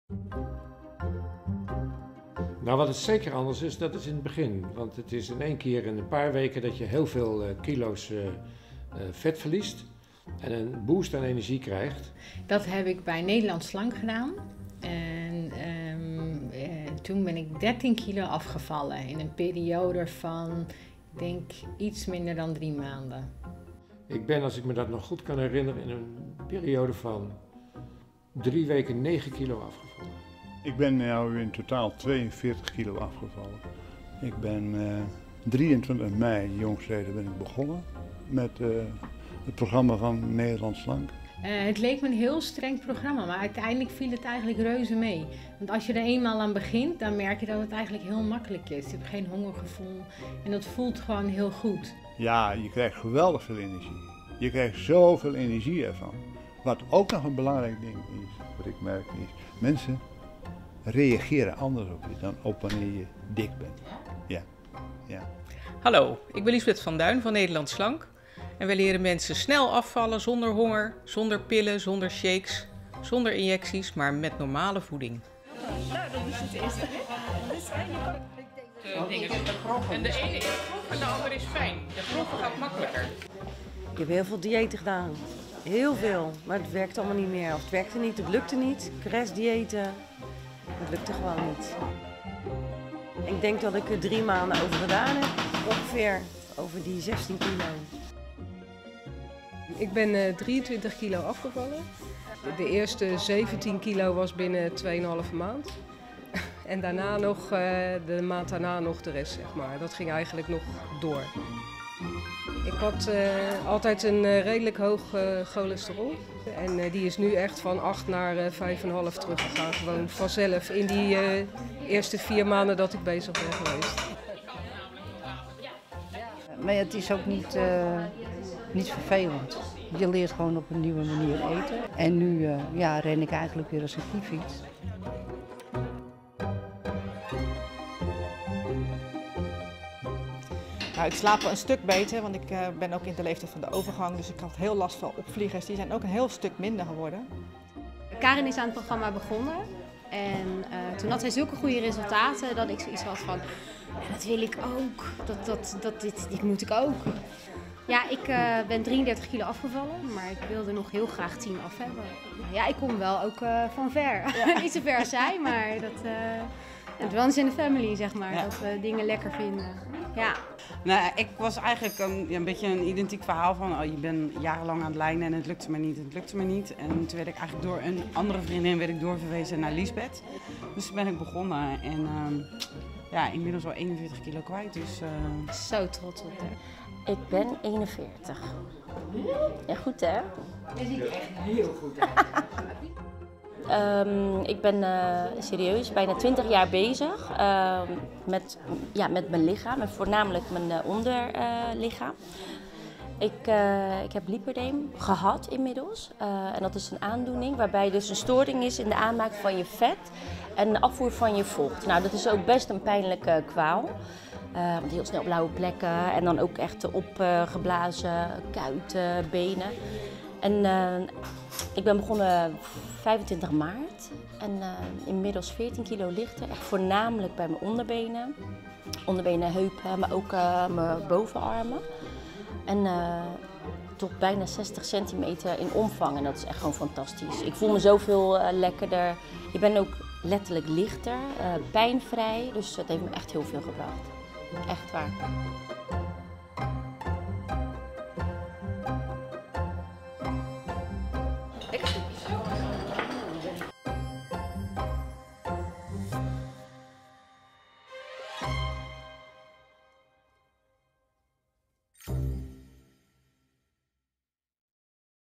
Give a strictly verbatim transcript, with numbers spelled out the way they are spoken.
Nou, wat het zeker anders is, dat is in het begin. Want het is in één keer in een paar weken dat je heel veel uh, kilo's uh, uh, vet verliest en een boost aan energie krijgt. Dat heb ik bij Nederland Slank gedaan. En um, uh, toen ben ik dertien kilo afgevallen in een periode van, ik denk, iets minder dan drie maanden. Ik ben, als ik me dat nog goed kan herinneren, in een periode van drie weken negen kilo afgevallen. Ik ben nu in totaal tweeënveertig kilo afgevallen. Ik ben uh, drieëntwintig mei, jongstleden, ben ik begonnen met uh, het programma van Nederland Slank. Uh, het leek me een heel streng programma, maar uiteindelijk viel het eigenlijk reuze mee. Want als je er eenmaal aan begint, dan merk je dat het eigenlijk heel makkelijk is. Je hebt geen hongergevoel en dat voelt gewoon heel goed. Ja, je krijgt geweldig veel energie. Je krijgt zoveel energie ervan. Wat ook nog een belangrijk ding is, wat ik merk, is mensen reageren anders op je dan op wanneer je dik bent. Ja. Ja. Hallo, ik ben Liesbeth van Duin van Nederland Slank. En wij leren mensen snel afvallen zonder honger, zonder pillen, zonder shakes, zonder injecties, maar met normale voeding. Nou, dat is het eerste. De dingen zijn grove. En de ene is grof en de andere is fijn. De grove gaat makkelijker. Ik heb heel veel diëten gedaan. Heel veel. Maar het werkt allemaal niet meer. Of het werkte niet, het lukte niet. Crashdiëten. Het lukte gewoon niet. Ik denk dat ik er drie maanden over gedaan heb. Ongeveer over die zestien kilo. Ik ben uh, drieëntwintig kilo afgevallen. De eerste zeventien kilo was binnen twee komma vijf maand. En daarna nog, uh, de maand daarna nog de rest, zeg maar. Dat ging eigenlijk nog door. Ik had uh, altijd een uh, redelijk hoog uh, cholesterol. En uh, die is nu echt van acht naar uh, vijf komma vijf teruggegaan. Gewoon vanzelf in die uh, eerste vier maanden dat ik bezig ben geweest. Maar het is ook niet, uh, niet vervelend. Je leert gewoon op een nieuwe manier eten. En nu uh, ja, ren ik eigenlijk weer als een kiefiets. Nou, ik slaap wel een stuk beter, want ik uh, ben ook in de leeftijd van de overgang. Dus ik had heel last van opvliegers. Die zijn ook een heel stuk minder geworden. Karin is aan het programma begonnen. En uh, toen had zij zulke goede resultaten dat ik zoiets had van, ja, dat wil ik ook. Dat, dat, dat, dit, dit moet ik ook. Ja, ik uh, ben drieëndertig kilo afgevallen, maar ik wilde nog heel graag tien af hebben. Ja, ik kom wel ook uh, van ver. Ja. Niet zo ver als zij, maar dat... Uh, Het runs in the family, zeg maar, ja. Dat we dingen lekker vinden. Ja. Nou, ik was eigenlijk een, ja, een beetje een identiek verhaal van, oh, je bent jarenlang aan het lijnen en het lukte me niet, het lukte me niet. En toen werd ik eigenlijk door een andere vriendin werd ik doorverwezen naar Liesbeth. Dus toen ben ik begonnen en uh, ja, inmiddels al eenenveertig kilo kwijt. Dus, uh... Zo trots op haar. Ik ben eenenveertig. Ja, goed hè? Je ziet er echt heel goed uit. Um, ik ben uh, serieus bijna twintig jaar bezig uh, met, ja, met mijn lichaam en voornamelijk mijn uh, onderlichaam. Uh, ik, uh, ik heb lipideem gehad inmiddels uh, en dat is een aandoening waarbij dus een storing is in de aanmaak van je vet en de afvoer van je vocht. Nou, dat is ook best een pijnlijke kwaal. Uh, want heel snel blauwe plekken en dan ook echt opgeblazen uh, kuiten, benen. En uh, ik ben begonnen vijfentwintig maart en uh, inmiddels veertien kilo lichter, echt voornamelijk bij mijn onderbenen. Onderbenen, heupen, maar ook uh, mijn bovenarmen. En uh, tot bijna zestig centimeter in omvang en dat is echt gewoon fantastisch. Ik voel me zoveel uh, lekkerder. Ik ben ook letterlijk lichter, uh, pijnvrij, dus het heeft me echt heel veel gebracht. Echt waar. Lekker.